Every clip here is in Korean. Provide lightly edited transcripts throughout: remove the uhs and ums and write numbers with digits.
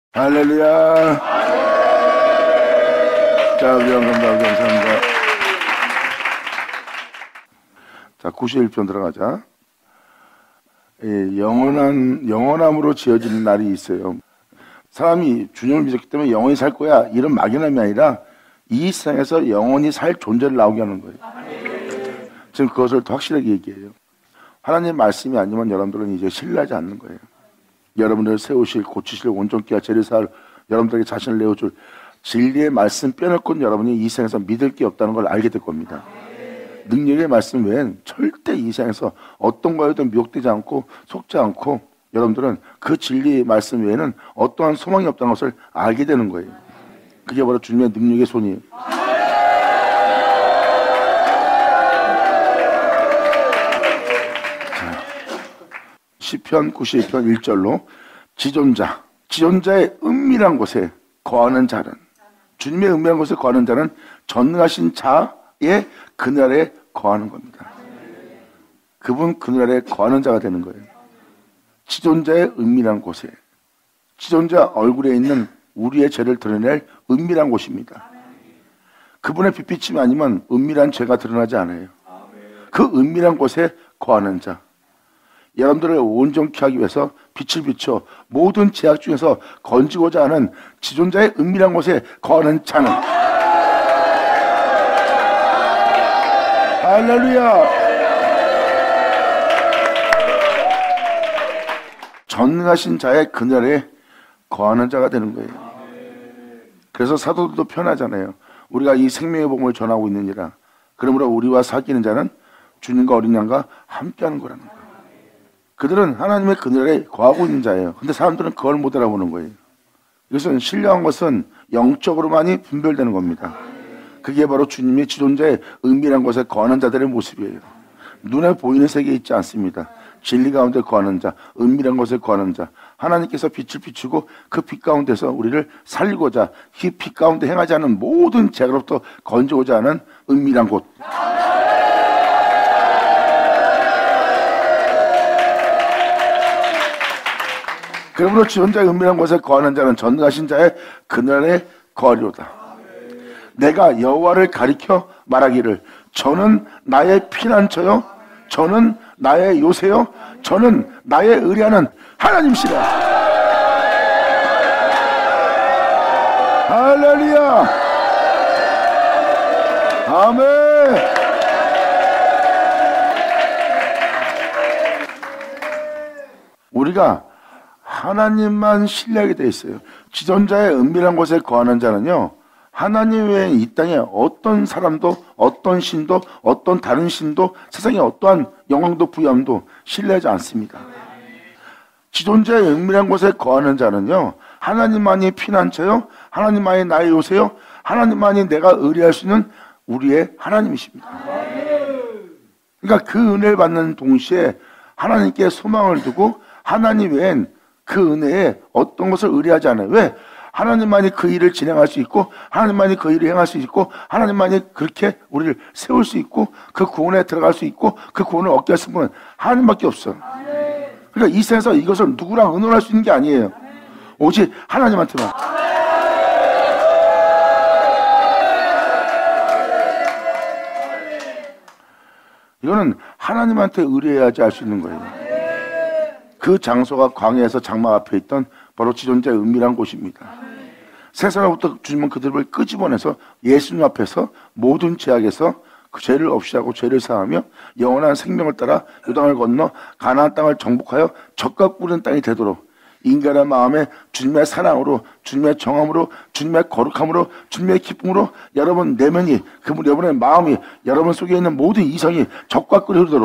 할렐루야. 자, 감사합니다. 자, 91편 들어가자. 영원함으로 지어지는 날이 있어요. 사람이 주님을 믿었기 때문에 영원히 살 거야, 이런 막연함이 아니라 이 세상에서 영원히 살 존재를 나오게 하는 거예요. 지금 그것을 더 확실하게 얘기해요. 하나님의 말씀이 아니면 여러분들은 이제 신뢰하지 않는 거예요. 여러분들을 세우실, 고치실, 온전케 하, 제리사할, 여러분들에게 자신을 내어줄 진리의 말씀 빼놓고는 여러분이 이 세상에서 믿을 게 없다는 걸 알게 될 겁니다. 능력의 말씀 외엔 절대 이 세상에서 어떤 거에도 미혹되지 않고 속지 않고, 여러분들은 그 진리의 말씀 외에는 어떠한 소망이 없다는 것을 알게 되는 거예요. 그게 바로 주님의 능력의 손이에요. 시편 91편 1절로 지존자의 은밀한 곳에 거하는 자는, 주님의 은밀한 곳에 거하는 자는 전능하신 자의 그늘에 거하는 겁니다. 그분 그늘에 거하는 자가 되는 거예요. 지존자의 은밀한 곳에, 지존자 얼굴에 있는 우리의 죄를 드러낼 은밀한 곳입니다. 그분의 빛비침이 아니면 은밀한 죄가 드러나지 않아요. 그 은밀한 곳에 거하는 자, 여러분들을 온전케 하기 위해서 빛을 비춰 모든 죄악 중에서 건지고자 하는 지존자의 은밀한 곳에 거하는 자는, 할렐루야, 전능하신 자의 그늘에 거하는 자가 되는 거예요. 그래서 사도들도 편하잖아요. 우리가 이 생명의 복음을 전하고 있느니라. 그러므로 우리와 사귀는 자는 주님과 어린 양과 함께하는 거라는 거예요. 그들은 하나님의 그늘에 거하고 있는 자예요. 근데 사람들은 그걸 못 알아보는 거예요. 이것은 신령한 것은 영적으로만이 분별되는 겁니다. 그게 바로 주님이 지존자의 은밀한 곳에 거하는 자들의 모습이에요. 눈에 보이는 세계에 있지 않습니다. 진리 가운데 거하는 자, 은밀한 곳에 거하는 자, 하나님께서 빛을 비추고 그 빛 가운데서 우리를 살리고자 이 빛 가운데 행하지 않은 모든 죄로부터 건지고자 하는 은밀한 곳. 그러므로 지존자의 은밀한 곳에 거하는 자는 전능하신 자의 그늘에 거하리로다. 내가 여호와를 가리켜 말하기를, 저는 나의 피난처요, 저는 나의 요새요, 저는 나의 의뢰하는 하나님이시라. 할렐루야, 아멘. 우리가 하나님만 신뢰하게 돼 있어요. 지존자의 은밀한 곳에 거하는 자는요, 하나님 외에 이 땅에 어떤 사람도, 어떤 신도, 어떤 다른 신도, 세상에 어떠한 영광도 부여함도 신뢰하지 않습니다. 지존자의 은밀한 곳에 거하는 자는요, 하나님만이 피난처요, 하나님만이 나의 요새요, 하나님만이 내가 의뢰할 수 있는 우리의 하나님이십니다. 그러니까 그 은혜를 받는 동시에 하나님께 소망을 두고 하나님 외엔 그 은혜에 어떤 것을 의뢰하지 않아요. 왜? 하나님만이 그 일을 진행할 수 있고, 하나님만이 그 일을 행할 수 있고, 하나님만이 그렇게 우리를 세울 수 있고, 그 구원에 들어갈 수 있고, 그 구원을 얻게 할 수 있는 분은 하나님밖에 없어. 그러니까 이 세상에서 이것을 누구랑 의논할 수 있는 게 아니에요. 오직 하나님한테만. 이거는 하나님한테 의뢰해야지 할 수 있는 거예요. 그 장소가 광야에서 장막 앞에 있던 바로 지존자의 은밀한 곳입니다. 세상으로부터 주님은 그들을 끄집어내서 예수님 앞에서 모든 죄악에서 그 죄를 없이 하고 죄를 사하며 영원한 생명을 따라 요단을 건너 가나안 땅을 정복하여 젖과 꿀은 땅이 되도록 인간의 마음에 주님의 사랑으로, 주님의 정함으로, 주님의 거룩함으로, 주님의 기쁨으로 여러분 내면이, 여러분의 마음이, 여러분 속에 있는 모든 이성이 젖과 꿀이 흐르도록.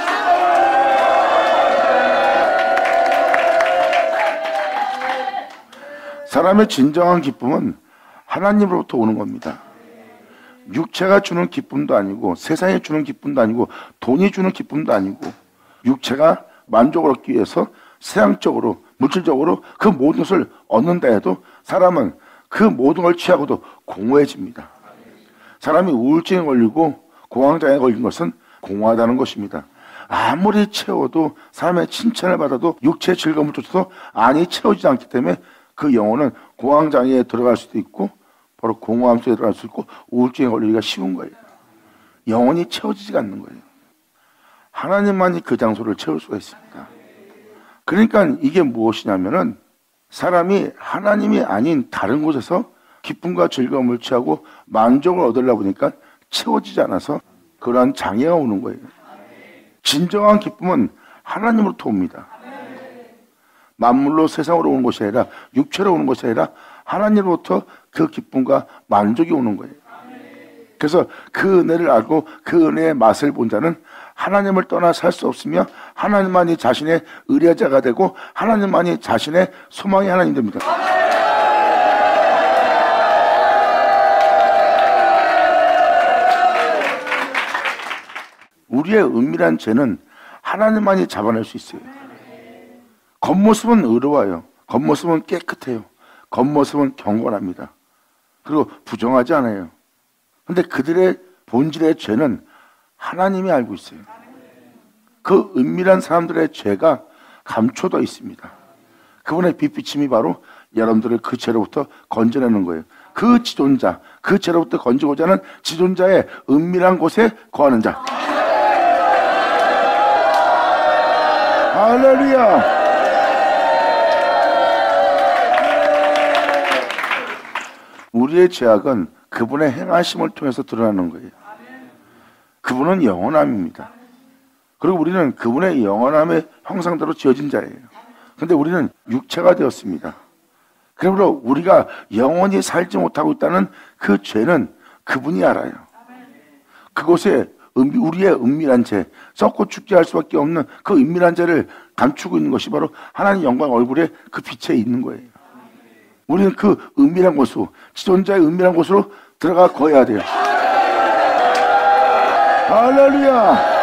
사람의 진정한 기쁨은 하나님으로부터 오는 겁니다. 육체가 주는 기쁨도 아니고, 세상이 주는 기쁨도 아니고, 돈이 주는 기쁨도 아니고, 육체가 만족을 얻기 위해서 세상적으로, 물질적으로 그 모든 것을 얻는다 해도 사람은 그 모든 걸 취하고도 공허해집니다. 사람이 우울증에 걸리고 공황장애에 걸린 것은 공허하다는 것입니다. 아무리 채워도, 사람의 칭찬을 받아도 육체의 즐거움을 쫓아도 안이 채워지지 않기 때문에 그 영혼은 공황장애에 들어갈 수도 있고 바로 공허함 속에 들어갈 수 있고 우울증에 걸리기가 쉬운 거예요. 영혼이 채워지지가 않는 거예요. 하나님만이 그 장소를 채울 수가 있습니다. 그러니까 이게 무엇이냐면은 사람이 하나님이 아닌 다른 곳에서 기쁨과 즐거움을 취하고 만족을 얻으려고 보니까 채워지지 않아서 그러한 장애가 오는 거예요. 진정한 기쁨은 하나님으로부터 옵니다. 만물로 세상으로 오는 것이 아니라 육체로 오는 것이 아니라 하나님으로부터 그 기쁨과 만족이 오는 거예요. 그래서 그 은혜를 알고 그 은혜의 맛을 본 자는 하나님을 떠나 살 수 없으며 하나님만이 자신의 의뢰자가 되고 하나님만이 자신의 소망의 하나님 됩니다. 우리의 은밀한 죄는 하나님만이 잡아낼 수 있어요. 겉모습은 의로워요. 겉모습은 깨끗해요. 겉모습은 경건합니다. 그리고 부정하지 않아요. 근데 그들의 본질의 죄는 하나님이 알고 있어요. 그 은밀한 사람들의 죄가 감춰져 있습니다. 그분의 빛비침이 바로 여러분들을 그 죄로부터 건져내는 거예요. 그 지존자, 그 죄로부터 건지고자 하는 지존자의 은밀한 곳에 거하는 자. 할렐루야. 우리의 죄악은 그분의 행하심을 통해서 드러나는 거예요. 그분은 영원함입니다. 그리고 우리는 그분의 영원함의 형상대로 지어진 자예요. 그런데 우리는 육체가 되었습니다. 그러므로 우리가 영원히 살지 못하고 있다는 그 죄는 그분이 알아요. 그곳에 우리의 은밀한 죄, 썩고 죽지 할 수밖에 없는 그 은밀한 죄를 감추고 있는 것이 바로 하나님 영광 얼굴에 그 빛에 있는 거예요. 우리는 그 은밀한 곳으로, 지존자의 은밀한 곳으로 들어가 거해야 돼요. 할렐루야.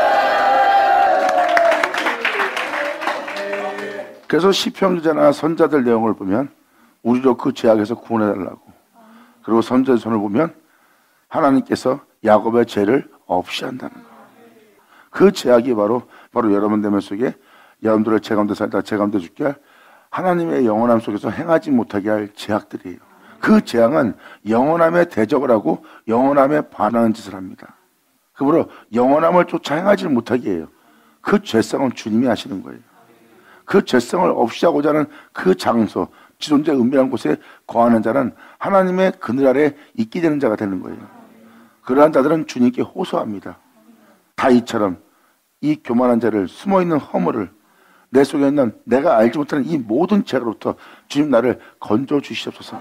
그래서 시편 기자나 선자들 내용을 보면 우리로 그 죄악에서 구원해달라고, 그리고 선자의 손을 보면 하나님께서 야곱의 죄를 없이 한다는 거예요. 그 죄악이 바로 여러분 내면 속에 여러분들을 제 가운데 살다 제 가운데 죽게 할 하나님의 영원함 속에서 행하지 못하게 할 죄악들이에요. 그 죄악은 영원함에 대적을 하고 영원함에 반하는 짓을 합니다. 그러므로 영원함을 쫓아 행하지 못하게 해요. 그 죄성은 주님이 하시는 거예요. 그 죄성을 없이 하고자 하는 그 장소, 지존자의 은밀한 곳에 거하는 자는 하나님의 그늘 아래 있게 되는 자가 되는 거예요. 그러한 자들은 주님께 호소합니다. 다윗처럼 이 교만한 자를, 숨어있는 허물을, 내 속에 있는 내가 알지 못하는 이 모든 죄로부터 주님 나를 건져 주시옵소서.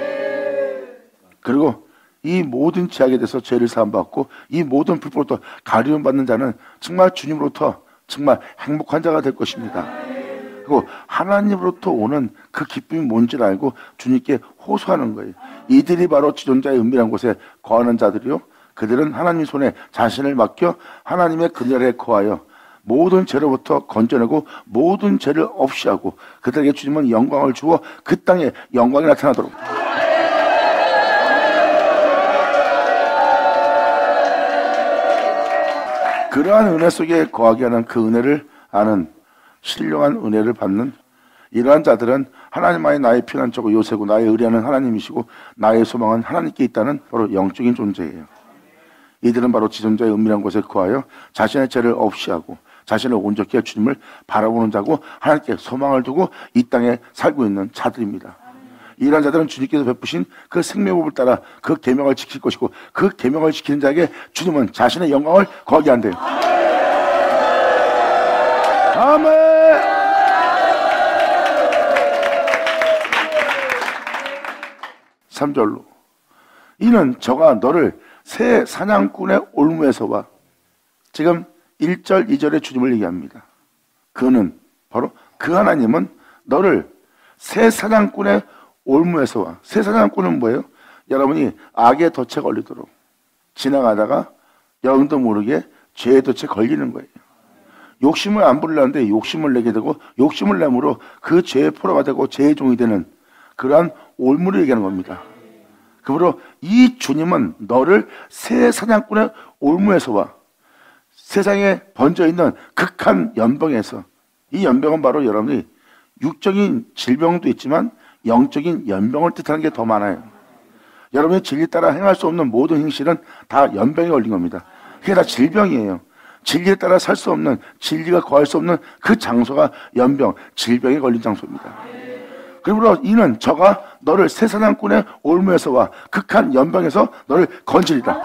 그리고 이 모든 죄악에 대해서 죄를 사함받고 이 모든 불법으로부터 가리움 받는 자는 정말 주님으로부터 정말 행복한 자가 될 것입니다. 그리고 하나님으로부터 오는 그 기쁨이 뭔지를 알고 주님께 호소하는 거예요. 이들이 바로 지존자의 은밀한 곳에 거하는 자들이요, 그들은 하나님 손에 자신을 맡겨 하나님의 그늘에 거하여 모든 죄로부터 건져내고 모든 죄를 없이 하고 그들에게 주님은 영광을 주어 그 땅에 영광이 나타나도록. 그러한 은혜 속에 거하게 하는 그 은혜를 아는, 신령한 은혜를 받는 이러한 자들은 하나님만이 나의 피난처고 요새고 나의 의뢰하는 하나님이시고 나의 소망은 하나님께 있다는 바로 영적인 존재예요. 이들은 바로 지존자의 은밀한 곳에 거하여 자신의 죄를 없이 하고 자신을 온전히 할 주님을 바라보는 자고 하나님께 소망을 두고 이 땅에 살고 있는 자들입니다. 이러한 자들은 주님께서 베푸신 그 생명법을 따라 그 계명을 지킬 것이고 그 계명을 지키는 자에게 주님은 자신의 영광을 거하게 한대요. 아멘. 3절로 이는 저가 너를 새 사냥꾼의 올무에서와, 지금 1절, 2절에 주님을 얘기합니다. 그는 바로 그 하나님은 너를 새 사냥꾼의 올무에서와, 새 사냥꾼은 뭐예요? 여러분이 악의 덫에 걸리도록 지나가다가 여러분도 모르게 죄의 덫에 걸리는 거예요. 욕심을 안 부리려는데 욕심을 내게 되고 욕심을 내므로 그 죄의 포로가 되고 죄의 종이 되는 그러한 올무를 얘기하는 겁니다. 그러므로 이 주님은 너를 새 사냥꾼의 올무에서와, 세상에 번져있는 극한 연병에서, 이 연병은 바로 여러분이 육적인 질병도 있지만 영적인 연병을 뜻하는 게 더 많아요. 여러분이 진리 따라 행할 수 없는 모든 행실은 다 연병에 걸린 겁니다. 그게 다 질병이에요. 진리에 따라 살 수 없는, 진리가 거할 수 없는 그 장소가 연병, 질병에 걸린 장소입니다. 그러므로 이는 저가 너를 새사냥꾼의 올무에서와 극한 연병에서 너를 건지리라.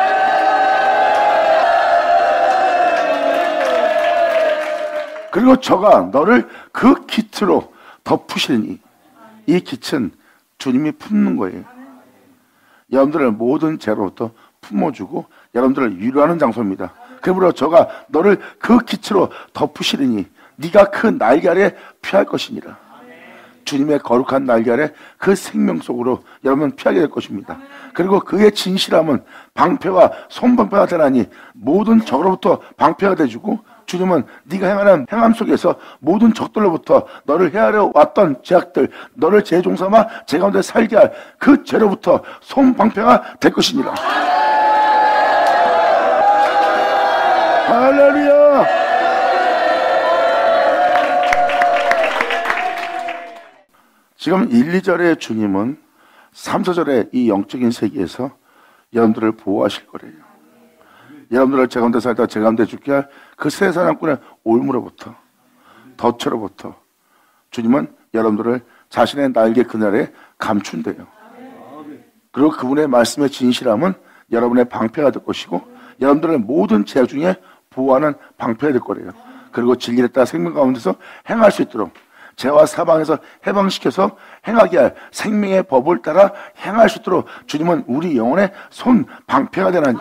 그리고 저가 너를 그 깃으로 덮으시니, 이 깃은 주님이 품는 거예요. 여러분들을 모든 죄로부터 품어주고 여러분들을 위로하는 장소입니다. 그러므로 저가 너를 그 깃으로 덮으시리니 네가 그 날개 아래 피할 것이니라. 주님의 거룩한 날개 아래 그 생명 속으로 여러분은 피하게 될 것입니다. 그리고 그의 진실함은 방패와 손방패가 되나니 모든 적으로부터 방패가 돼주고, 주님은 네가 행하는 행함 속에서 모든 적들로부터 너를 헤아려 왔던 죄악들, 너를 재종삼아 제 가운데 살게 할 그 죄로부터 손방패가 될 것이니라. 할렐루야. 지금 1, 2절의 주님은 3, 4절의 이 영적인 세계에서 여러분들을 보호하실 거래요. 여러분들을 제 가운데 살다 제 가운데 죽게 할 그 새사냥꾼의 올무로부터, 덫으로부터 주님은 여러분들을 자신의 날개 그늘에 감춘대요. 그리고 그분의 말씀의 진실함은 여러분의 방패가 될 것이고 여러분들의 모든 죄악 중에 보호하는 방패가 될 거래요. 그리고 진리에 따라 생명 가운데서 행할 수 있도록 죄와 사방에서 해방시켜서 행하게 할 생명의 법을 따라 행할 수 있도록 주님은 우리 영혼의 손 방패가 되나니.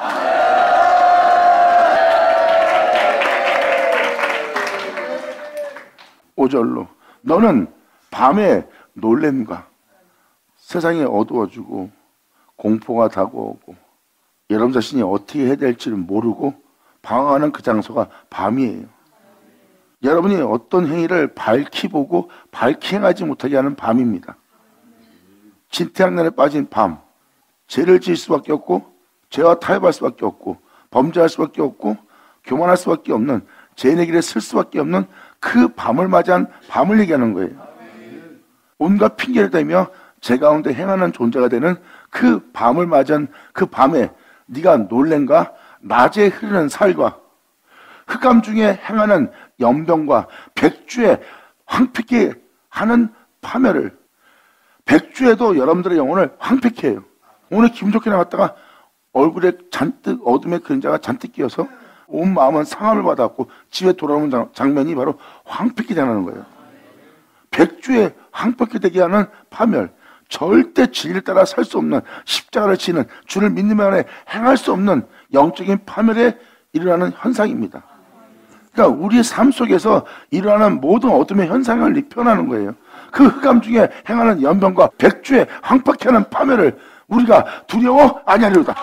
5절로 너는 밤에 놀램과 세상이 어두워지고 공포가 다가오고 여러분 자신이 어떻게 해야 될지를 모르고 방황하는 그 장소가 밤이에요. 여러분이 어떤 행위를 밝히 보고 밝히 행하지 못하게 하는 밤입니다. 진태양난에 빠진 밤, 죄를 지을 수밖에 없고 죄와 타협할 수밖에 없고 범죄할 수밖에 없고 교만할 수밖에 없는 죄인의 길에 쓸 수밖에 없는 그 밤을 맞이한 밤을 얘기하는 거예요. 온갖 핑계를 대며 제 가운데 행하는 존재가 되는 그 밤을 맞이한 그 밤에 네가 놀랜가 낮에 흐르는 살과 흑암 중에 행하는 연병과 백주에 황폐케 하는 파멸을, 백주에도 여러분들의 영혼을 황폐케 해요. 오늘 기분 좋게 나갔다가 얼굴에 잔뜩 어둠의 그림자가 잔뜩 끼어서 온 마음은 상함을 받았고 집에 돌아오는 장면이 바로 황폐케 되는 거예요. 백주에 황폐케 되게 하는 파멸, 절대 진리를 따라 살 수 없는, 십자가를 지는 주를 믿는 안에 행할 수 없는 영적인 파멸에 일어나는 현상입니다. 그러니까 우리의 삶 속에서 일어나는 모든 어둠의 현상을 표현하는 거예요. 그 흑암 중에 행하는 연병과 백주에 황폐케 하는 파멸을 우리가 두려워 아니하리로다.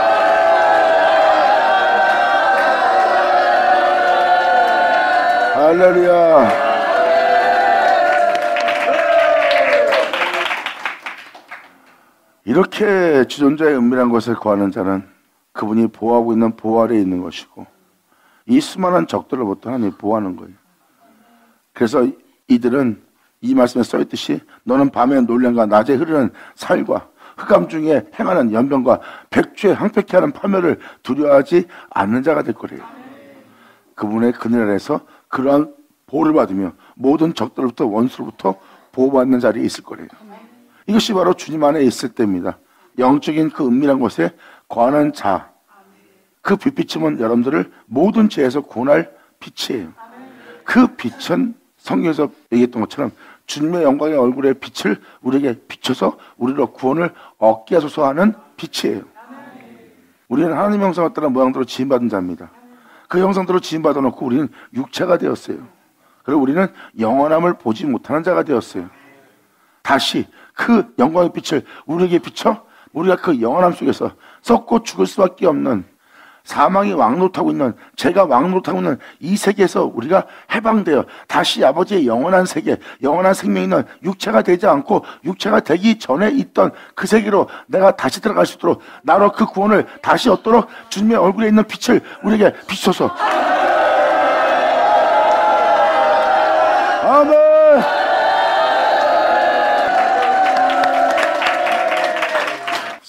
할렐루야. 이렇게 주존자의 은밀한 것을 구하는 자는 그분이 보호하고 있는 보호 아래에 있는 것이고 이 수많은 적들로부터 하나님이 보호하는 거예요. 그래서 이들은 이 말씀에 써있듯이 너는 밤에 놀량과 낮에 흐르는 살과 흑암 중에 행하는 연병과 백주에 황폐케 하는 파멸을 두려워하지 않는 자가 될 거래요. 그분의 그늘 아래에서 그러한 보호를 받으며 모든 적들로부터 원수로부터 보호받는 자리에 있을 거래요. 이것이 바로 주님 안에 있을 때입니다. 영적인 그 은밀한 곳에 거하는 자, 그 빛비침은 여러분들을 모든 죄에서 구원할 빛이에요. 그 빛은 성경에서 얘기했던 것처럼 주님의 영광의 얼굴의 빛을 우리에게 비춰서 우리로 구원을 얻게 하소서 하는 빛이에요. 우리는 하나님의 형상을 따라 모양대로 지음받은 자입니다. 그 형상대로 지음받아 놓고 우리는 육체가 되었어요. 그리고 우리는 영원함을 보지 못하는 자가 되었어요. 다시 그 영광의 빛을 우리에게 비춰 우리가 그 영원함 속에서 썩고 죽을 수밖에 없는, 사망이 왕노릇하고 있는, 죄가 왕노릇하고 있는 이 세계에서 우리가 해방되어 다시 아버지의 영원한 세계, 영원한 생명이 있는 육체가 되지 않고 육체가 되기 전에 있던 그 세계로 내가 다시 들어갈 수 있도록, 나로 그 구원을 다시 얻도록 주님의 얼굴에 있는 빛을 우리에게 비춰서. 아멘.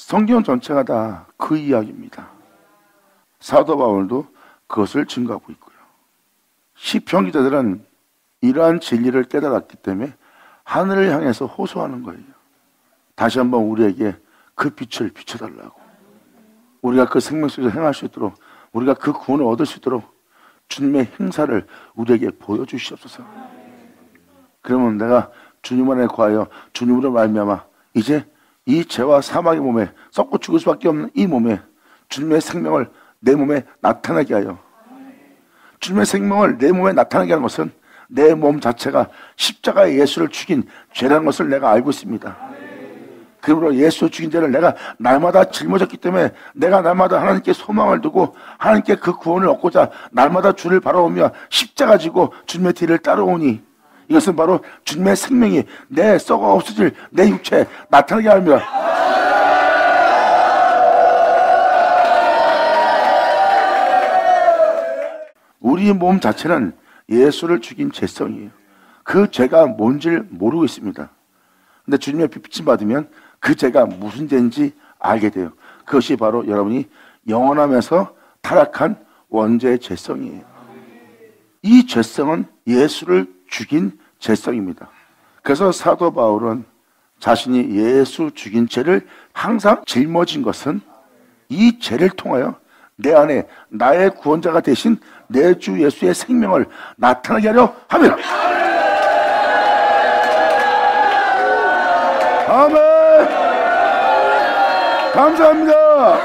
성경 전체가 다 그 이야기입니다. 사도 바울도 그것을 증거하고 있고요. 시편 기자들은 이러한 진리를 깨달았기 때문에 하늘을 향해서 호소하는 거예요. 다시 한번 우리에게 그 빛을 비춰달라고. 우리가 그 생명 속에서 행할 수 있도록, 우리가 그 구원을 얻을 수 있도록 주님의 행사를 우리에게 보여주시옵소서. 그러면 내가 주님 안에 거하여 주님으로 말미암아 이제 이 죄와 사망의 몸에 썩고 죽을 수밖에 없는 이 몸에 주님의 생명을 내 몸에 나타나게 하여, 주님의 생명을 내 몸에 나타나게 하는 것은 내 몸 자체가 십자가의 예수를 죽인 죄라는 것을 내가 알고 있습니다. 그러므로 예수 죽인 죄를 내가 날마다 짊어졌기 때문에 내가 날마다 하나님께 소망을 두고 하나님께 그 구원을 얻고자 날마다 주를 바라보며 십자가 지고 주님의 뒤를 따라오니, 이것은 바로 주님의 생명이 내 썩어 없어질 내 육체에 나타나게 합니다. 우리 몸 자체는 예수를 죽인 죄성이에요. 그 죄가 뭔지를 모르고 있습니다. 근데 주님의 빛을 받으면 그 죄가 무슨 죄인지 알게 돼요. 그것이 바로 여러분이 영원하면서 타락한 원죄의 죄성이에요. 이 죄성은 예수를 죽인 죄성입니다. 그래서 사도 바울은 자신이 예수 죽인 죄를 항상 짊어진 것은 이 죄를 통하여 내 안에 나의 구원자가 되신 내 주 예수의 생명을 나타나게 하려 합니다. 아멘. 감사합니다.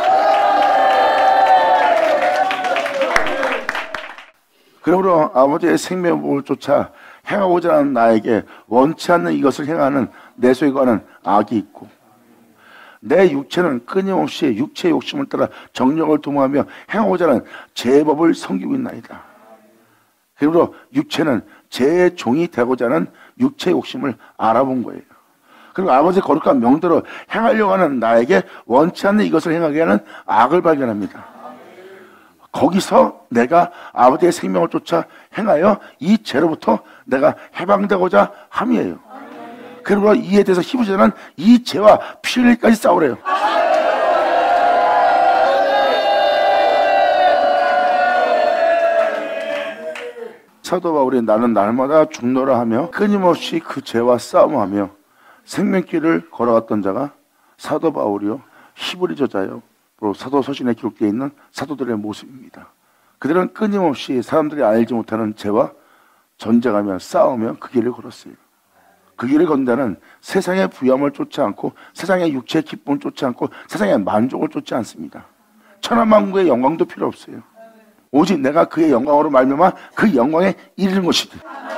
그러므로 아버지의 생명을 쫓아 행하고자 하는 나에게 원치 않는 이것을 행하는 내 속에 관한 악이 있고, 내 육체는 끊임없이 육체의 욕심을 따라 정욕을 도모하며 행하고자 하는 죄법을 섬기고 있나이다. 그러므로 육체는 죄의 종이 되고자 하는 육체의 욕심을 알아본 거예요. 그리고 아버지의 거룩한 명대로 행하려고 하는 나에게 원치 않는 이것을 행하게 하는 악을 발견합니다. 거기서 내가 아버지의 생명을 쫓아 행하여 이 죄로부터 내가 해방되고자 함이에요. 그러므로 이에 대해서 히브리서는 이 죄와 피 흘리기까지 싸우래요. 사도 바울이 나는 날마다 죽노라 하며 끊임없이 그 죄와 싸움하며 생명길을 걸어갔던 자가 사도 바울이요, 히브리 저자요, 또 사도서신에 기록되어 있는 사도들의 모습입니다. 그들은 끊임없이 사람들이 알지 못하는 죄와 전쟁하며 싸우며 그 길을 걸었어요. 그 길을 건다는 세상의 부여함을 쫓지 않고 세상의 육체의 기쁨을 쫓지 않고 세상의 만족을 쫓지 않습니다. 천하만국의 영광도 필요 없어요. 오직 내가 그의 영광으로 말미암아 그 영광에 이르는 것이지.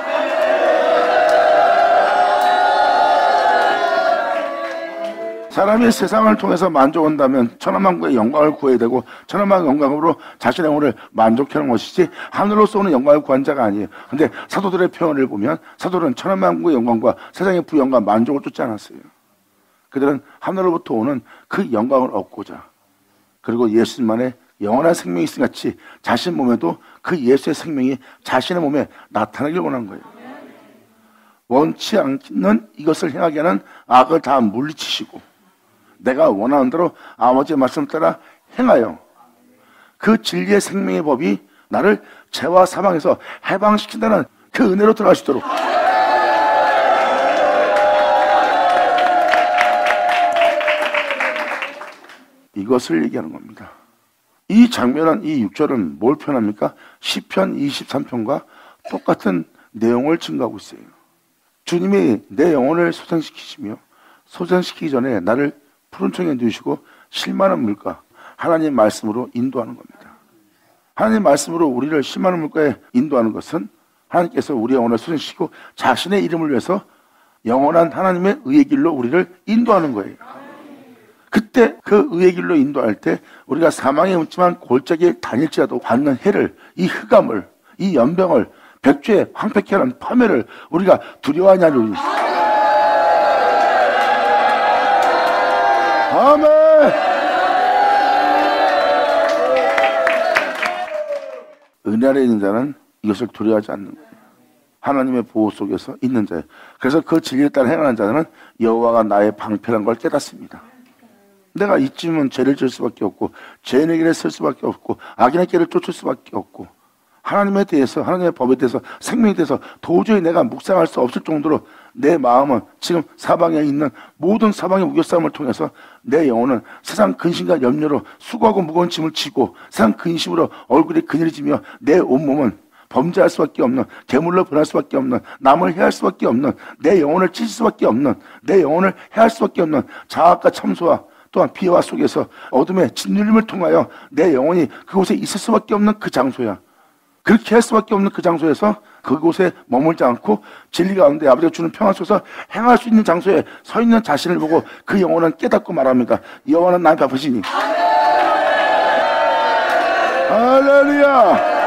사람이 세상을 통해서 만족한다면 천하만국의 영광을 구해야 되고 천하만국의 영광으로 자신의 영혼을 만족하는 것이지 하늘로서 오는 영광을 구한 자가 아니에요. 근데 사도들의 표현을 보면 사도들은 천하만국의 영광과 세상의 부영과 만족을 쫓지 않았어요. 그들은 하늘로부터 오는 그 영광을 얻고자, 그리고 예수님만의 영원한 생명이 있음 같이 자신 몸에도 그 예수의 생명이 자신의 몸에 나타나길 원한 거예요. 원치 않는 이것을 행하게 하는 악을 다 물리치시고 내가 원하는 대로 아버지의 말씀을 따라 행하여 그 진리의 생명의 법이 나를 죄와 사망에서 해방시킨다는 그 은혜로 들어갈 수 있도록, 이것을 얘기하는 겁니다. 이 장면은, 이 6절은 뭘 표현합니까? 시편 23편과 똑같은 내용을 증거하고 있어요. 주님이 내 영혼을 소생시키시며 소생시키기 전에 나를 푸른 청에 누이시고 실만한 물가, 하나님 말씀으로 인도하는 겁니다. 하나님 말씀으로 우리를 실만한 물가에 인도하는 것은 하나님께서 우리의 영혼을 소생시키고 자신의 이름을 위해서 영원한 하나님의 의의 길로 우리를 인도하는 거예요. 그때 그 의의 길로 인도할 때 우리가 사망에 묻지만 골짜기에 다닐지라도 받는 해를, 이 흑암을, 이 연병을, 백주의 황폐케 하는 파멸을 우리가 두려워하냐니. 아멘. 은혜 아래 있는 자는 이것을 두려워하지 않는 거예요. 하나님의 보호 속에서 있는 자예요. 그래서 그 진리를 따라 행하는 자는 여호와가 나의 방패라는 걸 깨닫습니다. 내가 이쯤은 죄를 질 수밖에 없고 죄인의 길에 설 수밖에 없고 악인의 길을 쫓을 수밖에 없고 하나님에 대해서, 하나님의 법에 대해서, 생명에 대해서 도저히 내가 묵상할 수 없을 정도로 내 마음은 지금 사방에 있는 모든 사방의 우겨싸움을 통해서 내 영혼은 세상 근심과 염려로 수고하고 무거운 짐을 지고 세상 근심으로 얼굴이 그늘지며 내 온몸은 범죄할 수밖에 없는, 괴물로 변할 수밖에 없는, 남을 해할 수밖에 없는, 내 영혼을 찢을 수밖에 없는, 내 영혼을 해할 수밖에 없는 자학과 참소와 또한 비화 속에서 어둠의 짓눌림을 통하여 내 영혼이 그곳에 있을 수밖에 없는 그 장소야. 그렇게 할 수밖에 없는 그 장소에서 그곳에 머물지 않고 진리 가운데 아버지가 주는 평화 속에서 행할 수 있는 장소에 서 있는 자신을 보고 그 영혼은 깨닫고 말합니다. 여호와는 나의 아버지니. 할렐루야.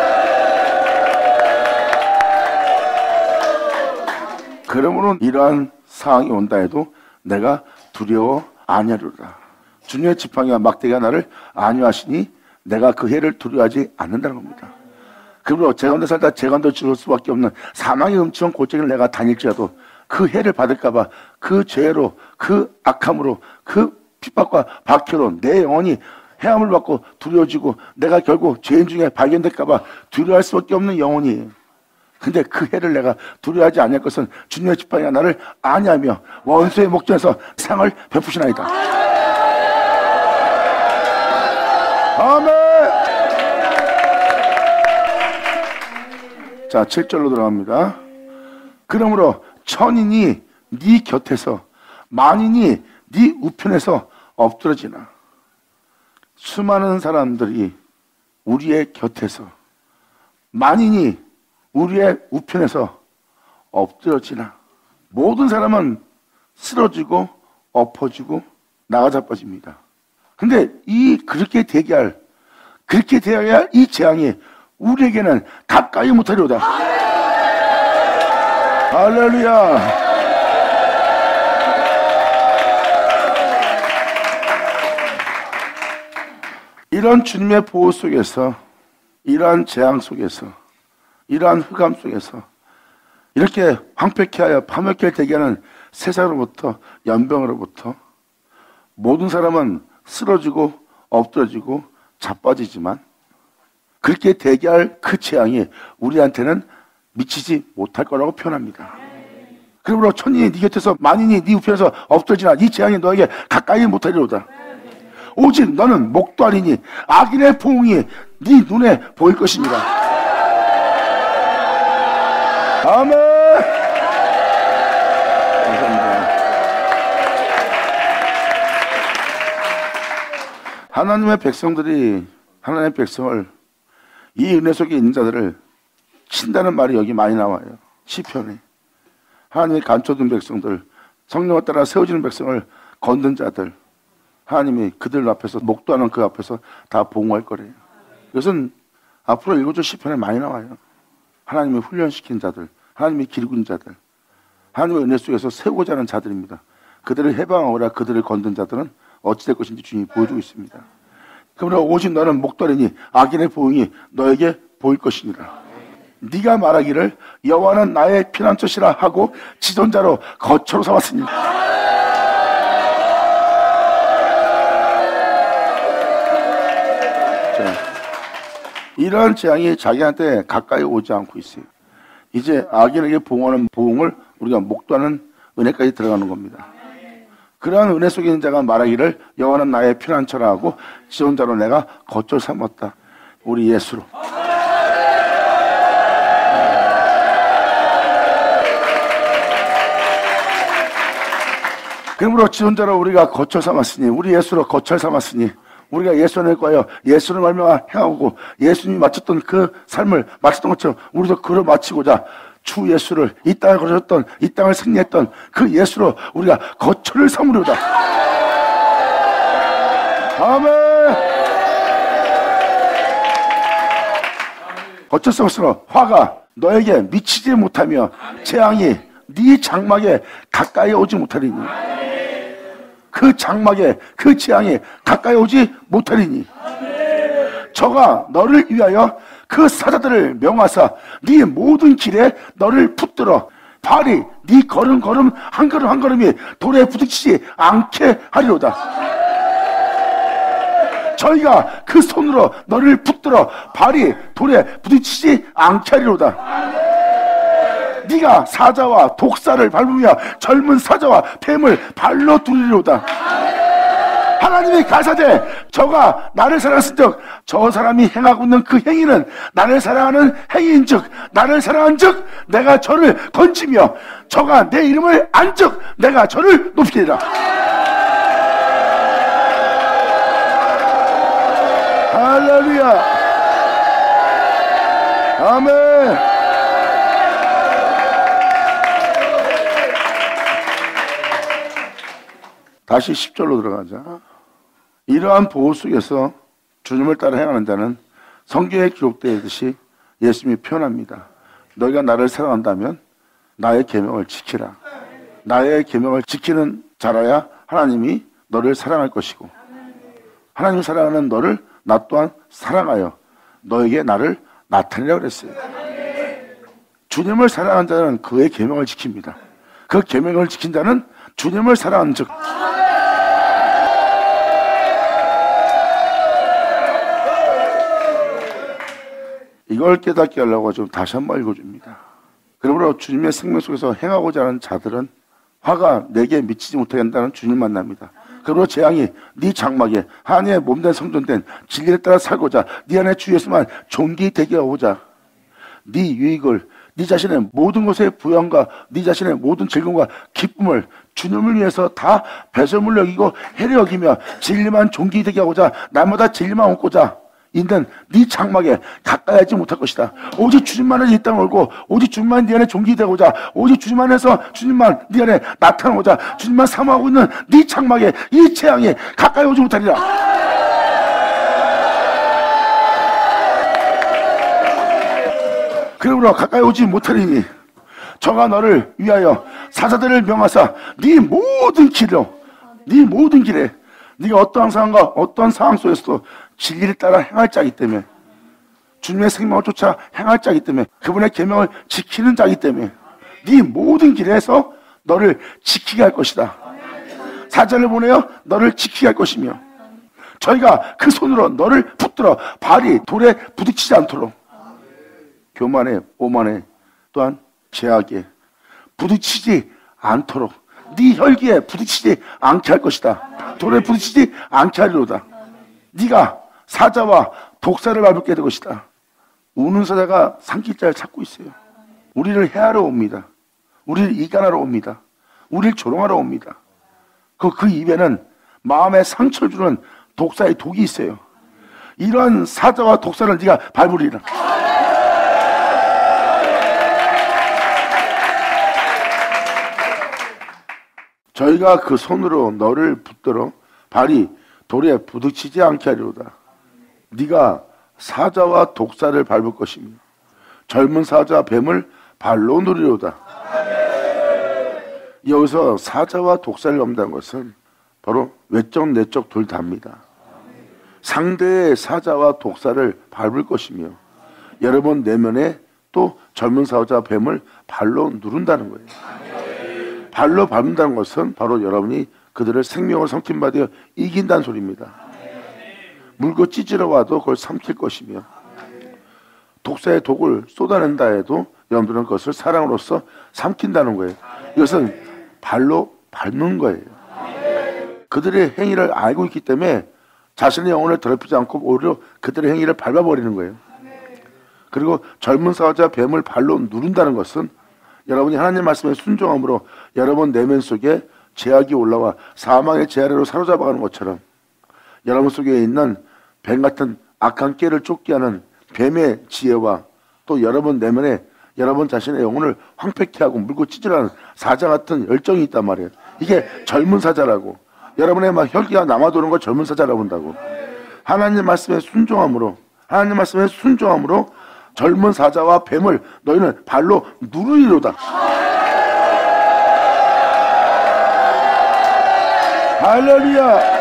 그러므로 이러한 상황이 온다 해도 내가 두려워 아니하리로다. 주님의 지팡이와 막대기가 나를 안위하시니 내가 그 해를 두려워하지 않는다는 겁니다. 그러므로 제 가운데 살다 제 가운데 죽을 수밖에 없는 사망의 음침한 골짜기를 내가 다닐지라도 그 해를 받을까봐 그 죄로, 그 악함으로, 그 핍박과 박해로 내 영혼이 해함을 받고 두려워지고 내가 결국 죄인 중에 발견될까봐 두려워할 수밖에 없는 영혼이에요. 근데 그 해를 내가 두려워하지 않을 것은 주님의 지팡이가 나를 안위하며 원수의 목전에서 상을 베푸시나이다. 아멘. 자, 7절로 들어갑니다. 그러므로 천인이 네 곁에서 만인이 네 우편에서 엎드러지나. 수많은 사람들이 우리의 곁에서, 만인이 우리의 우편에서 엎드러지나. 모든 사람은 쓰러지고 엎어지고 나가자빠집니다. 근데 그렇게 대기할 이 재앙이 우리에게는 가까이 못하리로다. 할렐루야. 이런 주님의 보호 속에서, 이러한 재앙 속에서, 이러한 흑암 속에서 이렇게 황폐케 하여 파멸케 대기하는 세상으로부터, 연병으로부터 모든 사람은 쓰러지고 엎드러지고 자빠지지만 그렇게 대기할 그 재앙이 우리한테는 미치지 못할 거라고 표현합니다. 그러므로 천인이 네 곁에서 만인이 네 우편에서 엎드러지나 이 재앙이 너에게 가까이 못하리로다. 오직 너는 목도 아니니 악인의 포옹이 네 눈에 보일 것입니다. 아멘. 감사합니다. 하나님의 백성들이 하나님의 백성을, 이 은혜 속에 있는 자들을 친다는 말이 여기 많이 나와요. 시편에. 하나님이 감춰둔 백성들, 성령에 따라 세워지는 백성을 건든 자들, 하나님이 그들 앞에서, 목도하는 그 앞에서 다 보응할 거래요. 이것은 앞으로 읽어줄 시편에 많이 나와요. 하나님이 훈련시킨 자들, 하나님이 기르는 자들, 하나님의 은혜 속에서 세우고자 하는 자들입니다. 그들을 해방하오라. 그들을 건든 자들은 어찌 될 것인지 주님이 보여주고 있습니다. 그러므로 오직 너는 목도리니 악인의 보응이 너에게 보일 것이니라. 네가 말하기를 여호와는 나의 피난처시라 하고 지존자로 거처로 삼았으니. 이러한 재앙이 자기한테 가까이 오지 않고 있어요. 이제 악인에게 보응하는 보응을 우리가 목도하는 은혜까지 들어가는 겁니다. 그러한 은혜 속에 있는 자가 말하기를 여호와는 나의 피난처라 하고 지존자로 내가 거처를 삼았다. 우리 예수로. 그러므로 지존자로 우리가 거처를 삼았으니, 우리 예수로 거처를 삼았으니, 우리가 예수 안에 거하여 예수를 말미암아 행하고 예수님이 마쳤던 그 삶을 마쳤던 것처럼 우리도 그를 마치고자 주 예수를, 이 땅을 걸으셨던, 이 땅을 승리했던 그 예수로 우리가 거처를 삼으려다. 아멘. 거처 삼았으므로 화가 너에게 미치지 못하며 재앙이 네 장막에 가까이 오지 못하리니. 그 장막에 그 재앙이 가까이 오지 못하리니. 저가 너를 위하여 그 사자들을 명하사 네 모든 길에 너를 붙들어 발이 네 걸음 한 걸음 한 걸음이 돌에 부딪히지 않게 하리로다. 저희가 그 손으로 너를 붙들어 발이 돌에 부딪히지 않게 하리로다. 네가 사자와 독사를 밟으며 젊은 사자와 뱀을 발로 두리로다. 하나님의 가사대, 저가 나를 사랑했은즉 저 사람이 행하고 있는 그 행위는 나를 사랑하는 행위인즉 나를 사랑한즉 내가 저를 건지며 저가 내 이름을 안즉 내가 저를 높이리라. 할렐루야. 아멘. 다시 10절로 들어가자. 이러한 보호 속에서 주님을 따라 행하는 자는 성경에 기록되어 있듯이 예수님이 표현합니다. 너희가 나를 사랑한다면 나의 계명을 지키라. 나의 계명을 지키는 자라야 하나님이 너를 사랑할 것이고 하나님이 사랑하는 너를 나 또한 사랑하여 너에게 나를 나타내라고 그랬어요. 주님을 사랑한 자는 그의 계명을 지킵니다. 그 계명을 지킨 자는 주님을 사랑한 즉 이걸 깨닫게 하려고 좀 다시 한번 읽어줍니다. 그러므로 주님의 생명 속에서 행하고자 하는 자들은 화가 내게 미치지 못하게 한다는 주님 만납니다. 그러므로 재앙이 네 장막에 하나님의 몸된 성전된 진리에 따라 살고자 네 안에 주 예수만 존귀되게 하고자 네 유익을 네 자신의 모든 것의 부양과 네 자신의 모든 즐거움과 기쁨을 주님을 위해서 다 배설물로 여기고 해를 여기며 진리만 존귀되게 하고자 날마다 진리만 얻고자 있는 네 장막에 가까이 하지 못할 것이다. 오직 주님만을 이 땅에 올고 오직 주님만 네 안에 존귀되고자 오직 주님만 해서 주님만 네 안에 나타나고자 주님만 사모하고 있는 네 장막에 이 재앙에 가까이 오지 못하리라. 그러므로 가까이 오지 못하리니 저가 너를 위하여 사자들을 명하사 네 모든 길에 네가 어떠한 상황과 어떠한 상황 속에서도 진리를 따라 행할 자이기 때문에 주님의 생명을 쫓아 행할 자이기 때문에 그분의 계명을 지키는 자이기 때문에 네 모든 길에서 너를 지키게 할 것이다. 사자를 보내어 너를 지키게 할 것이며 저희가 그 손으로 너를 붙들어 발이 돌에 부딪히지 않도록 교만에 오만에 또한 죄악에 부딪히지 않도록 네 혈기에 부딪히지 않게 할 것이다. 돌에 부딪히지 않게 하리로다. 네가 사자와 독사를 밟게 될 것이다. 우는 사자가 삼킬자를 찾고 있어요. 우리를 해하러 옵니다. 우리를 이간하러 옵니다. 우리를 조롱하러 옵니다. 그 입에는 마음에 상처를 주는 독사의 독이 있어요. 이러한 사자와 독사를 네가 밟으리라. 저희가 그 손으로 너를 붙들어 발이 돌에 부딪히지 않게 하리로다. 네가 사자와 독사를 밟을 것이며 젊은 사자 뱀을 발로 누리로다. 여기서 사자와 독사를 넘다는 것은 바로 외적 내적 둘 다입니다. 상대의 사자와 독사를 밟을 것이며 여러분 내면에 또 젊은 사자 뱀을 발로 누른다는 거예요. 발로 밟는다는 것은 바로 여러분이 그들을 생명을 삼킴받아 이긴다는 소리입니다. 물고 찢으러 와도 그걸 삼킬 것이며 독사의 독을 쏟아낸다 해도 여러분들은 그것을 사랑으로서 삼킨다는 거예요. 이것은 발로 밟는 거예요. 그들의 행위를 알고 있기 때문에 자신의 영혼을 더럽히지 않고 오히려 그들의 행위를 밟아버리는 거예요. 그리고 젊은 사자 뱀을 발로 누른다는 것은 여러분이 하나님 말씀에 순종함으로 여러분 내면 속에 죄악이 올라와 사망의 죄 아래로 사로잡아가는 것처럼 여러분 속에 있는 뱀 같은 악한 깨를 쫓게 하는 뱀의 지혜와 또 여러분 내면에 여러분 자신의 영혼을 황폐케 하고 물고 찢으라는 사자 같은 열정이 있단 말이에요. 이게 젊은 사자라고. 여러분의 막 혈기가 남아도는 걸 젊은 사자라고 본다고. 하나님 말씀에 순종함으로 젊은 사자와 뱀을 너희는 발로 누르리로다. 할렐루야.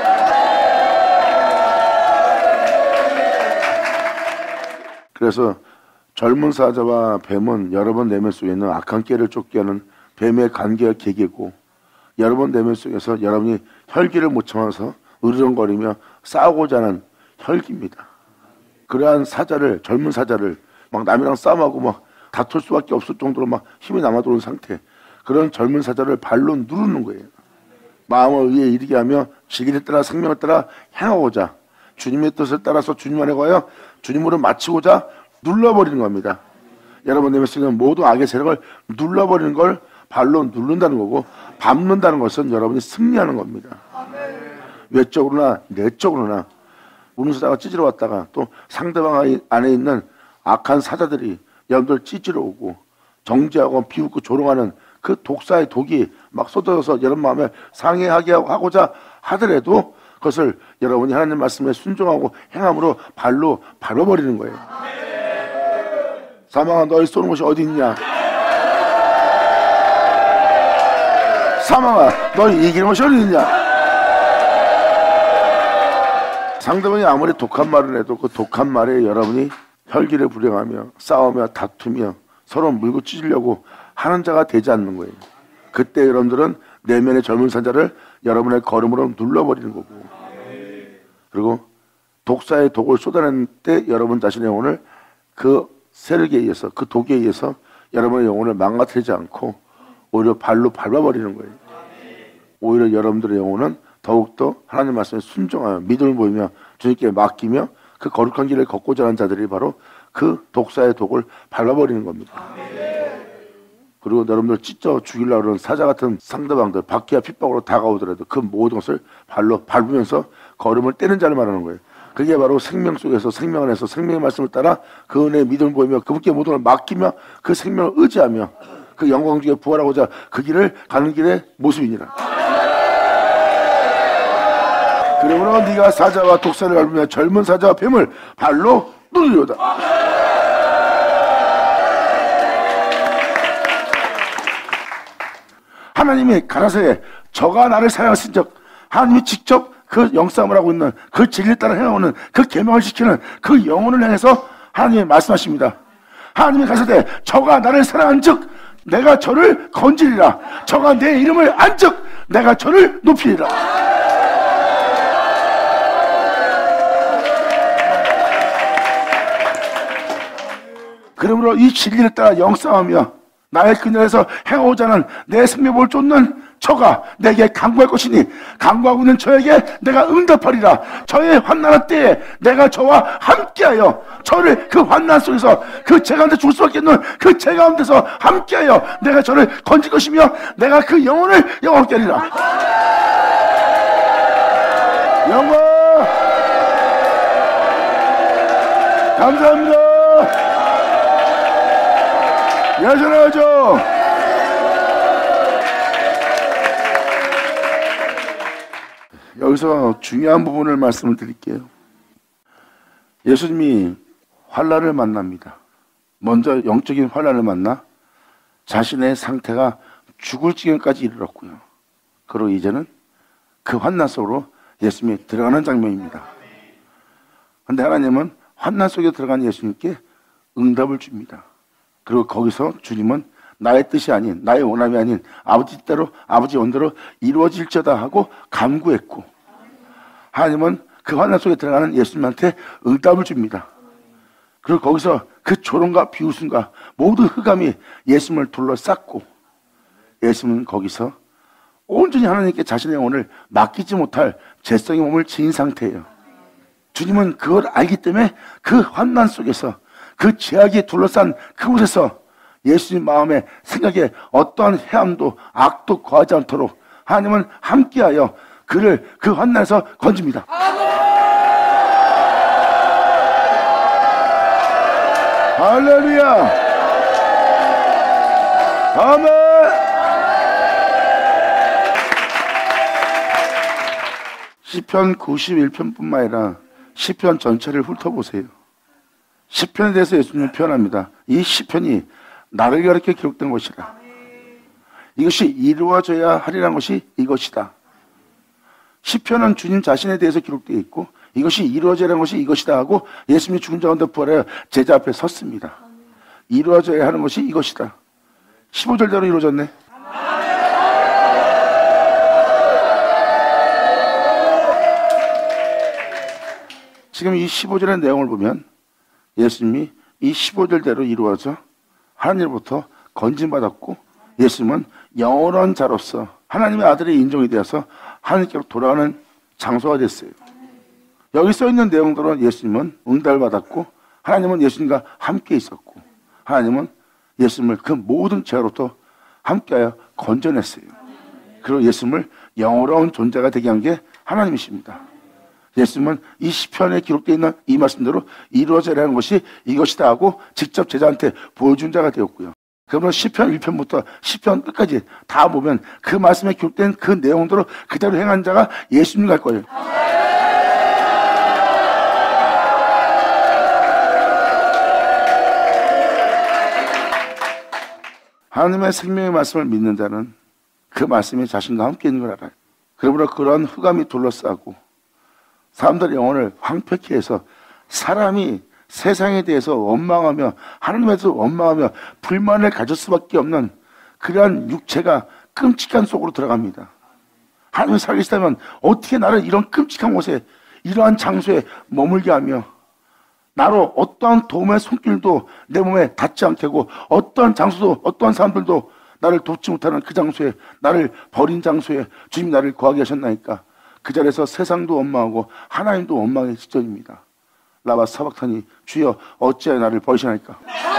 그래서 젊은 사자와 뱀은 여러분 내면 속에 있는 악한 깨를 쫓게 하는 뱀의 간계와 계계고 여러분 내면 속에서 여러분이 혈기를 못 참아서 으르렁거리며 싸우고자 하는 혈기입니다. 그러한 사자를, 젊은 사자를 막 남이랑 싸움하고 막 다툴 수밖에 없을 정도로 막 힘이 남아도는 상태, 그런 젊은 사자를 발로 누르는 거예요. 마음을 의에 이르게 하며 지기를 따라 생명을 따라 향하고자, 주님의 뜻을 따라서 주님 안에 거하여 주님으로 마치고자 눌러버리는 겁니다. 여러분, 내 말씀은 모든 악의 세력을 눌러버리는 걸 발로 누른다는 거고, 밟는다는 것은 여러분이 승리하는 겁니다. 외적으로나 내적으로나 우는 사자가 찢으러 왔다가 또 상대방 안에 있는 악한 사자들이 여러분들 찢으러 오고 정죄하고 비웃고 조롱하는 그 독사의 독이 막 쏟아져서 여러분 마음에 상해하게 하고자 하더라도 그것을 여러분이 하나님 말씀에 순종하고 행함으로 발로 밟아버리는 거예요. 사망아, 너희 쏘는 곳이 어디 있냐? 사망아, 너희 이기는 곳이 어디 있냐? 상대방이 아무리 독한 말을 해도 그 독한 말에 여러분이 혈기를 불행하며 싸우며 다투며 서로 물고 찢으려고 하는 자가 되지 않는 거예요. 그때 여러분들은 내면의 젊은 사자를 여러분의 걸음으로 눌러버리는 거고, 그리고 독사의 독을 쏟아낼 때 여러분 자신의 영혼을 그 세력에 의해서, 그 독에 의해서 여러분의 영혼을 망가뜨리지 않고 오히려 발로 밟아버리는 거예요. 오히려 여러분들의 영혼은 더욱더 하나님 말씀에 순종하며 믿음을 보이며 주님께 맡기며 그 거룩한 길을 걷고자 하는 자들이 바로 그 독사의 독을 밟아버리는 겁니다. 그리고 여러분들 찢어 죽이려고 하는 사자 같은 상대방들, 박해와 핍박으로 다가오더라도 그 모든 것을 발로 밟으면서 걸음을 떼는 자를 말하는 거예요. 그게 바로 생명 속에서, 생명 안에서 생명의 말씀을 따라 그 은혜의 믿음을 보이며 그분께 모든 걸 맡기며 그 생명을 의지하며 그 영광 중에 부활하고자 그 길을 가는 길의 모습이니라. 그러므로 네가 사자와 독사를 밟으며 젊은 사자와 뱀을 발로 누르리로다. 하나님이 가라사에 저가 나를 사랑하신즉, 하나님이 직접 그 영싸움을 하고 있는 그 진리를 따라 행하고는 그 계명을 지키는 그 영혼을 향해서 하나님이 말씀하십니다. 하나님이 가라사대 저가 나를 사랑한즉 내가 저를 건지리라. 저가 내 이름을 안즉 내가 저를 높이리라. 그러므로 이 진리를 따라 영싸움하며 나의 그늘에서 행하고자 하는 내 생명을 쫓는 저가 내게 강구할 것이니 강구하고 있는 저에게 내가 응답하리라. 저의 환난한 때에 내가 저와 함께하여 저를 그 환난 속에서 그 제 가운데 죽을 수밖에 없는 그 제 가운데서 함께하여 내가 저를 건질 것이며 내가 그 영혼을 영원케 하리라. 영광 감사합니다. 예전하죠. 여기서 중요한 부분을 말씀을 드릴게요. 예수님이 환난을 만납니다. 먼저 영적인 환난을 만나 자신의 상태가 죽을 지경까지 이르렀고요. 그리고 이제는 그 환난 속으로 예수님이 들어가는 장면입니다. 그런데 하나님은 환난 속에 들어간 예수님께 응답을 줍니다. 그리고 거기서 주님은 나의 뜻이 아닌, 나의 원함이 아닌 아버지 뜻대로, 아버지 원대로 이루어질지어다 하고 간구했고, 하나님은 그 환난 속에 들어가는 예수님한테 응답을 줍니다. 그리고 거기서 그 조롱과 비웃음과 모든 흑암이 예수님을 둘러쌌고, 예수님은 거기서 온전히 하나님께 자신의 영혼을 맡기지 못할 죄성의 몸을 지닌 상태예요. 주님은 그걸 알기 때문에 그 환난 속에서, 그 죄악이 둘러싼 그곳에서 예수님 마음에, 생각에 어떠한 해함도 악도 거하지 않도록 하나님은 함께하여 그를 그 환난에서 건집니다. 할렐루야. 아멘. 시편 91편뿐만 아니라 시편 전체를 훑어보세요. 시편에 대해서 예수님은 표현합니다. 이 시편이 나를 가리켜 기록된 것이다. 이것이 이루어져야 하리라는 것이 이것이다. 시편은 주님 자신에 대해서 기록되어 있고 이것이 이루어져야 하는 것이 이것이다 하고 예수님이 죽은 자 가운데 부활하여 제자 앞에 섰습니다. 이루어져야 하는 것이 이것이다. 15절대로 이루어졌네. 지금 이 15절의 내용을 보면 예수님이 이 15절대로 이루어져 하나님으로부터 건진받았고 예수님은 영원한 자로서 하나님의 아들의 인종이 되어서 하나님께로 돌아가는 장소가 됐어요. 여기 써있는 내용들은 예수님은 응답을 받았고 하나님은 예수님과 함께 있었고 하나님은 예수님을 그 모든 죄로부터 함께하여 건져냈어요. 그리고 예수님을 영원한 존재가 되게 한 게 하나님이십니다. 예수님은 이 시편에 기록되어 있는 이 말씀대로 이루어져야 하는 것이 이것이다 하고 직접 제자한테 보여준 자가 되었고요. 그러면 시편 1편부터 시편 끝까지 다 보면 그 말씀에 기록된 그 내용대로 그대로 행한 자가 예수님 갈 거예요. 하나님의 생명의 말씀을 믿는 자는 그 말씀이 자신과 함께 있는 걸 알아요. 그러므로 그런 흑암이 둘러싸고 사람들의 영혼을 황폐케 해서 사람이 세상에 대해서 원망하며 하나님에 대해서 원망하며 불만을 가질 수밖에 없는 그러한 육체가 끔찍한 속으로 들어갑니다. 하나님이 살리시다면 어떻게 나를 이런 끔찍한 곳에 이러한 장소에 머물게 하며 나로 어떠한 도움의 손길도 내 몸에 닿지 않게 하고 어떠한 장소도 어떠한 사람들도 나를 돕지 못하는 그 장소에 나를 버린 장소에 주님이 나를 거하게 하셨나이까. 그 자리에서 세상도 원망하고 하나님도 원망의 직전입니다. 라바 사박타니 주여 어찌하여 나를 버리시나이까.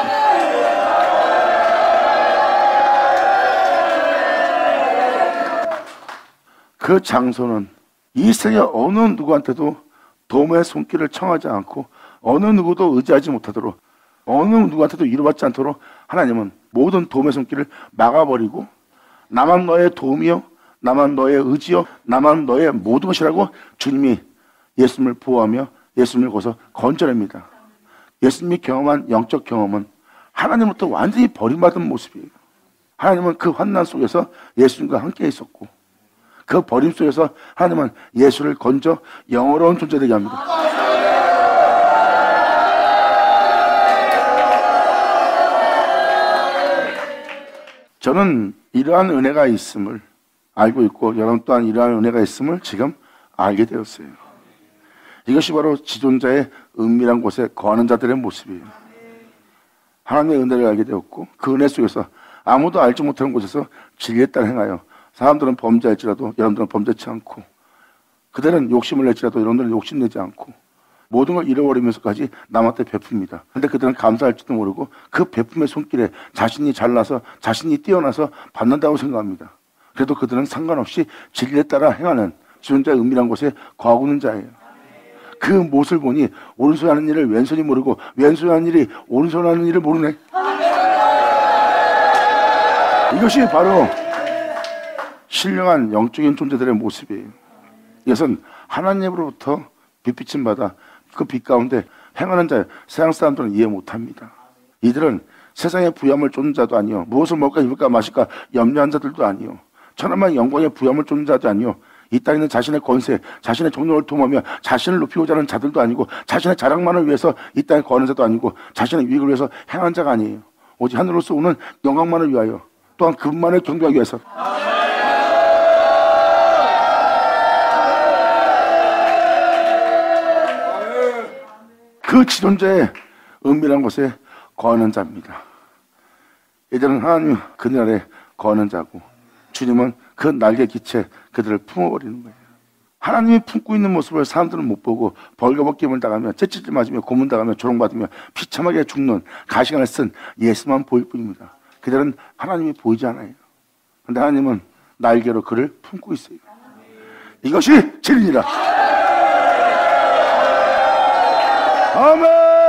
그 장소는 이 세계 어느 누구한테도 도움의 손길을 청하지 않고 어느 누구도 의지하지 못하도록 어느 누구한테도 이루받지 않도록 하나님은 모든 도움의 손길을 막아버리고 나만 너의 도움이요 나만 너의 의지요 나만 너의 모든 것이라고 주님이 예수님을 보호하며 예수님을 거기서 건져냅니다. 예수님이 경험한 영적 경험은 하나님으로부터 완전히 버림받은 모습이에요. 하나님은 그 환난 속에서 예수님과 함께 있었고 그 버림 속에서 하나님은 예수를 건져 영원한 존재되게 합니다. 저는 이러한 은혜가 있음을 알고 있고 여러분 또한 이러한 은혜가 있음을 지금 알게 되었어요. 이것이 바로 지존자의 은밀한 곳에 거하는 자들의 모습이에요. 하나님의 은혜를 알게 되었고 그 은혜 속에서 아무도 알지 못하는 곳에서 진리에 따라 행하여 사람들은 범죄할지라도 여러분들은 범죄치 않고 그들은 욕심을 낼지라도 여러분들은 욕심내지 않고 모든 걸 잃어버리면서까지 남한테 베풉니다. 근데 그들은 감사할지도 모르고 그 베품의 손길에 자신이 잘나서 자신이 뛰어나서 받는다고 생각합니다. 그래도 그들은 상관없이 진리에 따라 행하는 지존자의 은밀한 곳에 거하고 있는 자예요. 그 못을 보니 오른손이 하는 일을 왼손이 모르고 왼손이 하는 일이 오른손이 하는 일을 모르네. 이것이 바로 신령한 영적인 존재들의 모습이에요. 이것은 하나님으로부터 빛비침 받아 그 빛 가운데 행하는 자, 세상 사람들은 이해 못합니다. 이들은 세상의 부여함을 쫓는 자도 아니요 무엇을 먹을까 입을까 마실까 염려한 자들도 아니요 천하만 영광의 부여함을 쫓는 자도 아니요 이 땅에 있는 자신의 권세, 자신의 종력을 도모하며 자신을 높이고자 하는 자들도 아니고 자신의 자랑만을 위해서 이 땅에 거하는 자도 아니고 자신의 유익을 위해서 행하는 자가 아니에요. 오직 하늘로서 오는 영광만을 위하여 또한 그분만을 경배하기 위해서 그 지존자의 은밀한 곳에 거하는 자입니다. 이들은 하나님 그늘 아래 거하는 자고 주님은 그 날개 기체 그들을 품어버리는 거예요. 하나님이 품고 있는 모습을 사람들은 못 보고 벌거벗김을 당하며 째찔 맞으며 고문당하며 조롱받으며 비참하게 죽는 가시관을 쓴 예수만 보일 뿐입니다. 그들은 하나님이 보이지 않아요. 그런데 하나님은 날개로 그를 품고 있어요. 이것이 진리라. 아멘.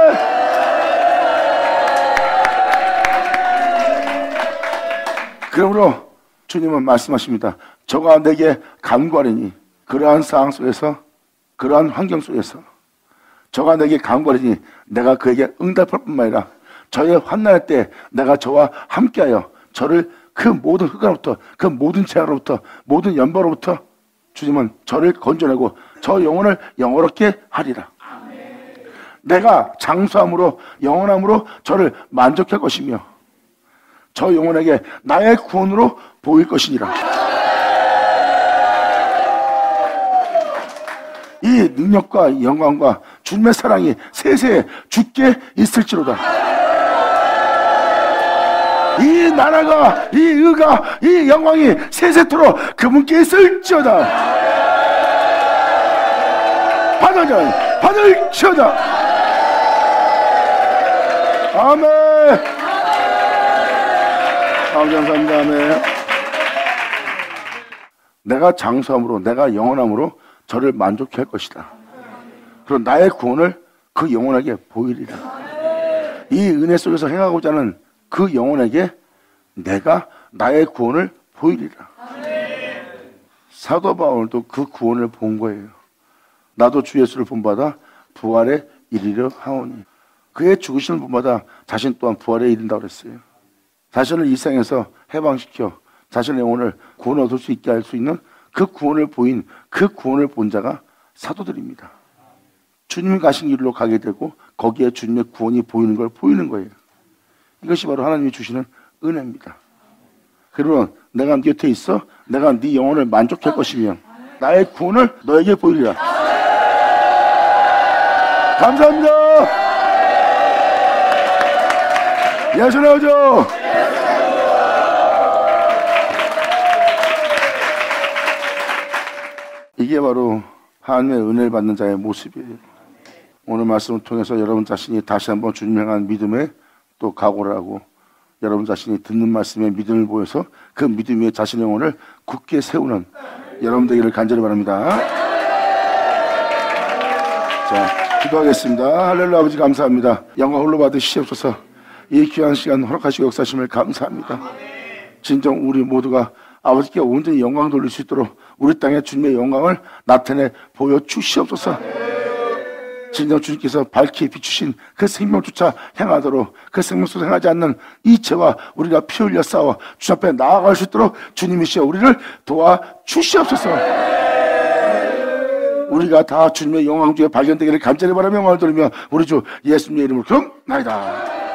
그러므로 주님은 말씀하십니다. 저가 내게 간구하리니 그러한 상황 속에서 그러한 환경 속에서 저가 내게 간구하리니 내가 그에게 응답할 뿐만 아니라 저의 환난할 때 내가 저와 함께하여 저를 그 모든 흑암로부터 그 모든 재앙으로부터 모든 연방으로부터 주님은 저를 건져내고 저 영혼을 영원롭게 하리라. 내가 장수함으로 영원함으로 저를 만족할 것이며 저 영혼에게 나의 구원으로 보일 것이니라. 이 능력과 영광과 주님의 사랑이 세세에 죽게 있을지로다. 이 나라가, 이 의가, 이 영광이 세세토록 그분께 있을지어다. 받을지어다. 아멘. 감사합니다. 아멘. 내가 장수함으로, 내가 영원함으로 저를 만족해 할 것이다. 그리고 나의 구원을 그 영혼에게 보이리라. 이 은혜 속에서 행하고자 하는 그 영혼에게 내가 나의 구원을 보이리라. 사도 바울도 그 구원을 본 거예요. 나도 주 예수를 본받아 부활에 이르려 하오니. 그의 죽으심을 본받아 자신 또한 부활에 이른다고 그랬어요. 자신을 이 세상에서 해방시켜 자신의 영혼을 구원 얻을 수 있게 할 수 있는 그 구원을 보인, 그 구원을 본 자가 사도들입니다. 주님이 가신 길로 가게 되고 거기에 주님의 구원이 보이는 걸 보이는 거예요. 이것이 바로 하나님이 주시는 은혜입니다. 그리고 내가 네 곁에 있어 내가 네 영혼을 만족할 것이며 나의 구원을 너에게 보이리라. 감사합니다. 예수 나오죠. 이게 바로 하나님의 은혜를 받는 자의 모습이에요. 오늘 말씀을 통해서 여러분 자신이 다시 한번 주님 향한 믿음에 또 각오를 하고 여러분 자신이 듣는 말씀에 믿음을 보여서 그 믿음 위에 자신의 영혼을 굳게 세우는 여러분 되기를 간절히 바랍니다. 자, 기도하겠습니다. 할렐루야. 아버지 감사합니다. 영광 홀로 받으시옵소서. 이 귀한 시간 허락하시고 역사하심을 감사합니다. 진정 우리 모두가 아버지께 온전히 영광 돌릴 수 있도록 우리 땅에 주님의 영광을 나타내 보여주시옵소서. 진정 주님께서 밝히 비추신 그 생명조차 행하도록 그 생명 속에서 행하지 않는 이체와 우리가 피 흘려 싸워 주 앞에 나아갈 수 있도록 주님이시여 우리를 도와주시옵소서. 우리가 다 주님의 영광 중에 발견되기를 간절히 바라며 영광을 돌리며 우리 주 예수님의 이름으로 기도하옵나이다.